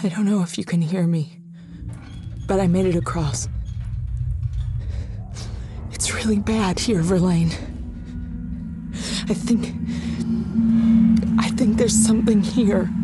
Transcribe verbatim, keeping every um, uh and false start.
I don't know if you can hear me, but I made it across. It's really bad here, Verlaine. I think... I think there's something here.